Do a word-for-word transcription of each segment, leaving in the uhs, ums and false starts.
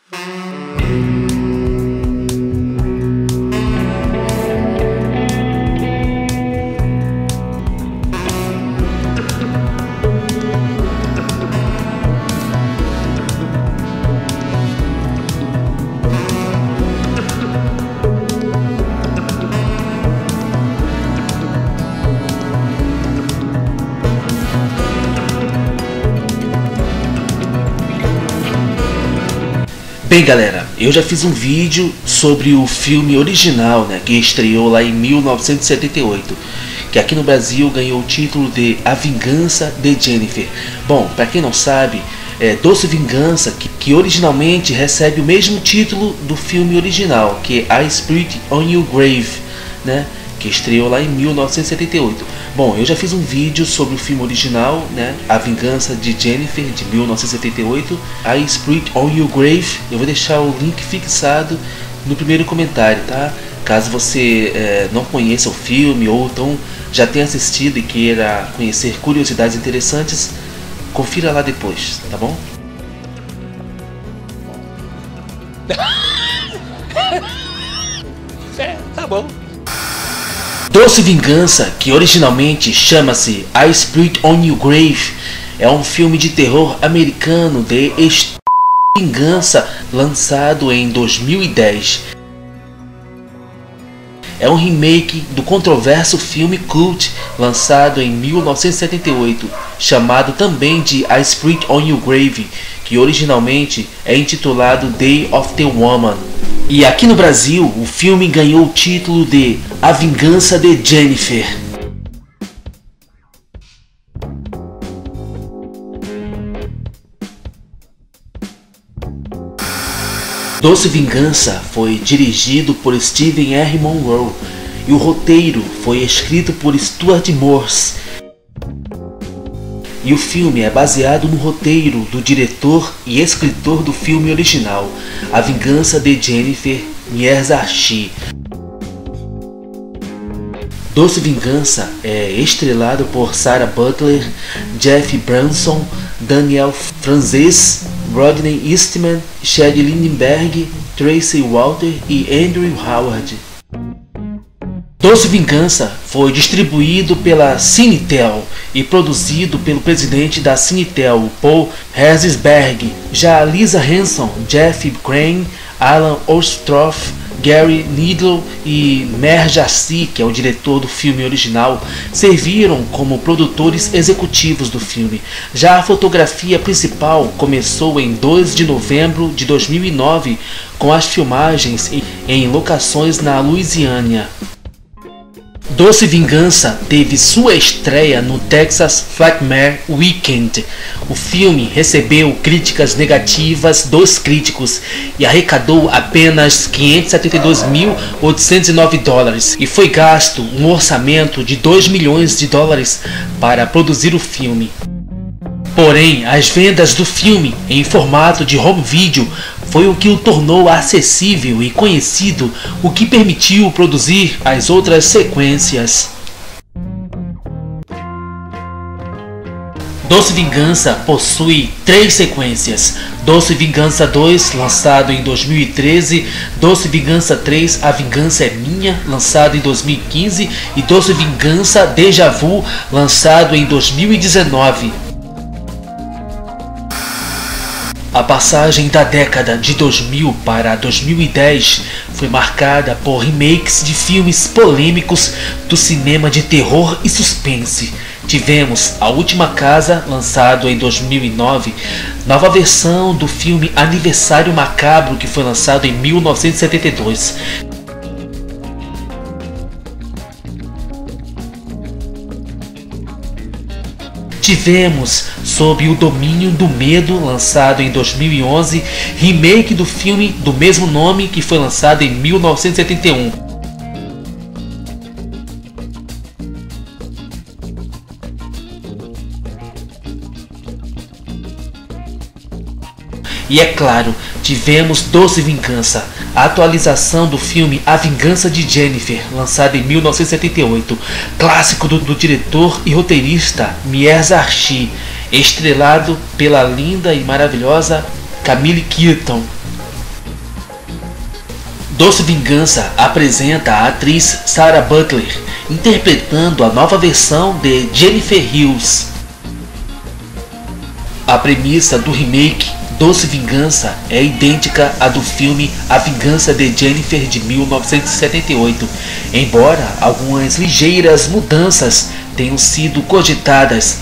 Bem galera, eu já fiz um vídeo sobre o filme original, né, que estreou lá em mil novecentos e setenta e oito, que aqui no Brasil ganhou o título de A Vingança de Jennifer. Bom, para quem não sabe, é Doce Vingança, que, que originalmente recebe o mesmo título do filme original, que é I Spit on Your Grave, né, que estreou lá em mil novecentos e setenta e oito. Bom, eu já fiz um vídeo sobre o filme original, né, A Vingança de Jennifer, de mil novecentos e setenta e oito, I Spit on Your Grave. Eu vou deixar o link fixado no primeiro comentário, tá? Caso você é, não conheça o filme ou então já tenha assistido e queira conhecer curiosidades interessantes, confira lá depois, tá bom? É, tá bom. Doce Vingança, que originalmente chama-se I Spit on Your Grave, é um filme de terror americano de vingança lançado em dois mil e dez. É um remake do controverso filme cult lançado em mil novecentos e setenta e oito, chamado também de I Spit on Your Grave, que originalmente é intitulado Day of the Woman. E aqui no Brasil, o filme ganhou o título de A Vingança de Jennifer. Doce Vingança foi dirigido por Steven R. Monroe e o roteiro foi escrito por Stuart Morse. E o filme é baseado no roteiro do diretor e escritor do filme original, A Vingança de Jennifer Miyazaki. Doce Vingança é estrelado por Sarah Butler, Jeff Branson, Daniel Franzese, Rodney Eastman, Chad Lindbergh, Tracy Walter e Andrew Howard. Doce Vingança foi distribuído pela Cinetel e produzido pelo presidente da Cinetel, Paul Herzberg. Já Lisa Hanson, Jeff Crane, Alan Ostroff, Gary Needle e Mer Jassi, que é o diretor do filme original, serviram como produtores executivos do filme. Já a fotografia principal começou em dois de novembro de dois mil e nove, com as filmagens em locações na Louisiana. Doce Vingança teve sua estreia no Texas Nightmare Weekend. O filme recebeu críticas negativas dos críticos e arrecadou apenas quinhentos e setenta e dois mil oitocentos e nove dólares e foi gasto um orçamento de dois milhões de dólares para produzir o filme. Porém, as vendas do filme em formato de home video foi o que o tornou acessível e conhecido, o que permitiu produzir as outras sequências. Doce Vingança possui três sequências: Doce Vingança dois, lançado em dois mil e treze, Doce Vingança três, A Vingança é Minha, lançado em dois mil e quinze, e Doce Vingança Déjà Vu, lançado em dois mil e dezenove. A passagem da década de dois mil para dois mil e dez foi marcada por remakes de filmes polêmicos do cinema de terror e suspense. Tivemos A Última Casa, lançado em dois mil e nove, nova versão do filme Aniversário Macabro, que foi lançado em mil novecentos e setenta e dois. Tivemos Sob o Domínio do Medo, lançado em dois mil e onze, remake do filme do mesmo nome, que foi lançado em mil novecentos e setenta e um. E é claro, tivemos Doce Vingança, a atualização do filme A Vingança de Jennifer, lançado em mil novecentos e setenta e oito, clássico do, do diretor e roteirista Miyazaki, estrelado pela linda e maravilhosa Camille Kirton. Doce Vingança apresenta a atriz Sarah Butler interpretando a nova versão de Jennifer Hills. A premissa do remake Doce Vingança é idêntica à do filme A Vingança de Jennifer de mil novecentos e setenta e oito, embora algumas ligeiras mudanças tenham sido cogitadas.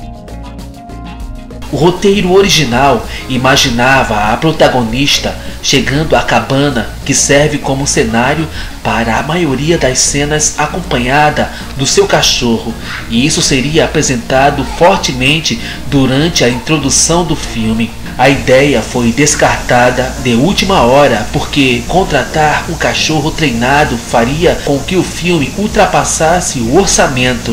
O roteiro original imaginava a protagonista chegando à cabana que serve como cenário para a maioria das cenas acompanhada do seu cachorro, e isso seria apresentado fortemente durante a introdução do filme. A ideia foi descartada de última hora porque contratar um cachorro treinado faria com que o filme ultrapassasse o orçamento.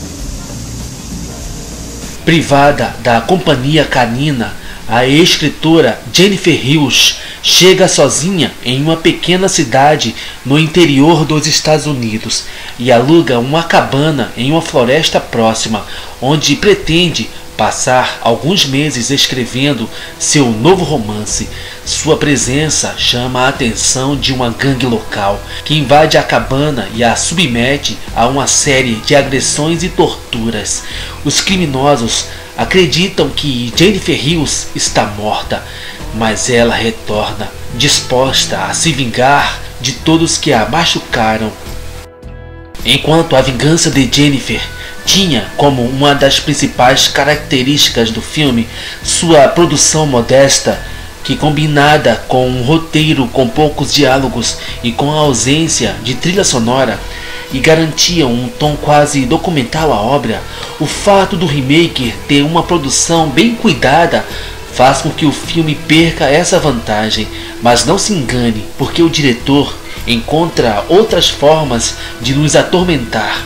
Privada da companhia canina, a escritora Jennifer Hills chega sozinha em uma pequena cidade no interior dos Estados Unidos e aluga uma cabana em uma floresta próxima, onde pretende passar alguns meses escrevendo seu novo romance. Sua presença chama a atenção de uma gangue local que invade a cabana e a submete a uma série de agressões e torturas. Os criminosos acreditam que Jennifer Hills está morta, mas ela retorna, disposta a se vingar de todos que a machucaram. Enquanto A Vingança de Jennifer tinha como uma das principais características do filme sua produção modesta, que combinada com um roteiro com poucos diálogos e com a ausência de trilha sonora, e garantiam um tom quase documental à obra, o fato do remake ter uma produção bem cuidada faz com que o filme perca essa vantagem. Mas não se engane, porque o diretor encontra outras formas de nos atormentar.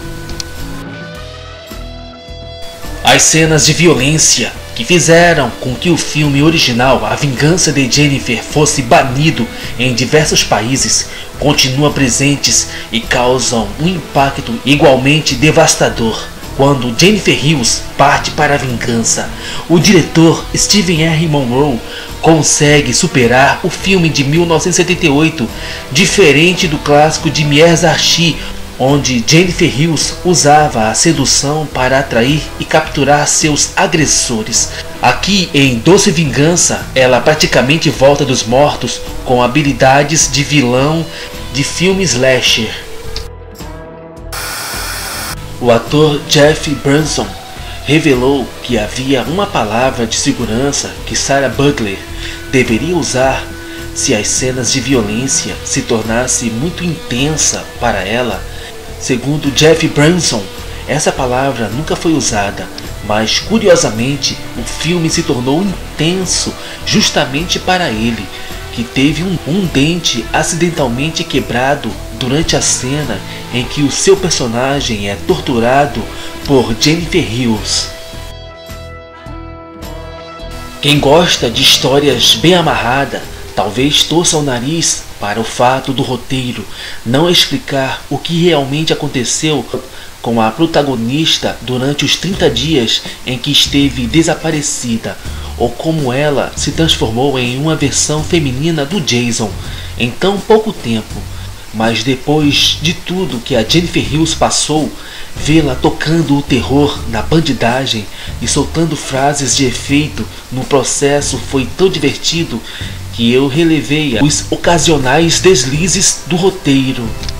As cenas de violência que fizeram com que o filme original A Vingança de Jennifer fosse banido em diversos países continuam presentes e causam um impacto igualmente devastador. Quando Jennifer Hills parte para a vingança, o diretor Steven R. Monroe consegue superar o filme de mil novecentos e setenta e oito, diferente do clássico de Mies Archie, onde Jennifer Hills usava a sedução para atrair e capturar seus agressores. Aqui em Doce Vingança, ela praticamente volta dos mortos com habilidades de vilão de filme slasher. O ator Jeff Branson revelou que havia uma palavra de segurança que Sarah Butler deveria usar se as cenas de violência se tornassem muito intensa para ela. Segundo Jeff Branson, essa palavra nunca foi usada, mas curiosamente o filme se tornou intenso justamente para ele, que teve um, um dente acidentalmente quebrado durante a cena em que o seu personagem é torturado por Jennifer Hills. Quem gosta de histórias bem amarradas talvez torça o nariz para o fato do roteiro não explicar o que realmente aconteceu com a protagonista durante os trinta dias em que esteve desaparecida, ou como ela se transformou em uma versão feminina do Jason em tão pouco tempo. Mas depois de tudo que a Jennifer Hills passou, vê-la tocando o terror na bandidagem e soltando frases de efeito no processo foi tão divertido que eu relevei os ocasionais deslizes do roteiro.